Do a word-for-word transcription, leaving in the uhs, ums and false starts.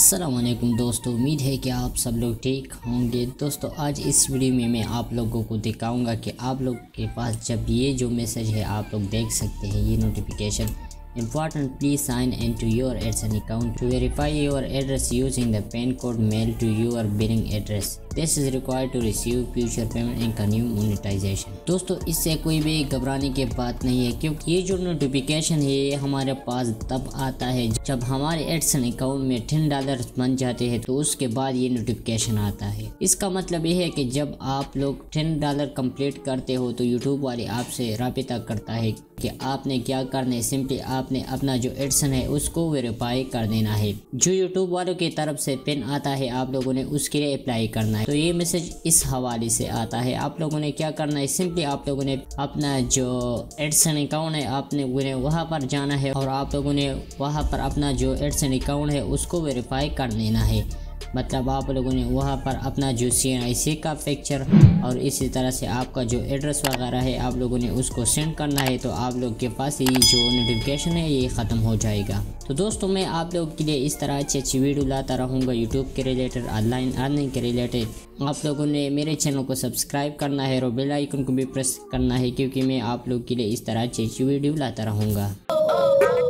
अस्सलामुअलैकुम दोस्तों, उम्मीद है कि आप सब लोग ठीक होंगे। दोस्तों आज इस वीडियो में मैं आप लोगों को दिखाऊंगा कि आप लोग के पास जब ये जो मैसेज है आप लोग देख सकते हैं, ये notification important, please sign into your AdSense account to verify your address using the PIN code mailed to your billing address. This is required to receive future payment and continue monetization. दोस्तों इससे कोई भी घबराने की बात नहीं है, क्योंकि ये जो नोटिफिकेशन है ये हमारे पास तब आता है जब हमारे AdSense अकाउंट में टेन डॉलर बन जाते हैं, तो उसके बाद ये नोटिफिकेशन आता है। इसका मतलब ये है कि जब आप लोग टेन डॉलर कंप्लीट करते हो तो यूट्यूब वाले आपसे राबिता करता है कि आपने क्या करना है। सिंपली आपने अपना जो AdSense है उसको वेरीफाई कर देना है। जो यूट्यूब वालों की तरफ से पिन आता है आप लोगों ने उसके लिए अप्लाई करना है। तो ये मैसेज इस हवाले से आता है। आप लोगों ने क्या करना है, सिंपली आप लोगों ने अपना जो AdSense अकाउंट है आपने वहाँ पर जाना है और आप लोगों ने वहाँ पर अपना जो AdSense अकाउंट है उसको वेरीफाई कर देना है। मतलब आप लोगों ने वहाँ पर अपना जो सी एन आई सी का पिक्चर और इसी तरह से आपका जो एड्रेस वगैरह है आप लोगों ने उसको सेंड करना है, तो आप लोग के पास ये जो नोटिफिकेशन है ये ख़त्म हो जाएगा। तो दोस्तों मैं आप लोगों के लिए इस तरह अच्छी अच्छी वीडियो लाता रहूँगा यूट्यूब के रिलेटेड, ऑनलाइन अर्निंग के रिलेटेड। आप लोगों ने मेरे चैनल को सब्सक्राइब करना है और बेल आइकन को भी प्रेस करना है, क्योंकि मैं आप लोग के लिए इस तरह अच्छी अच्छी वीडियो लाता रहूँगा।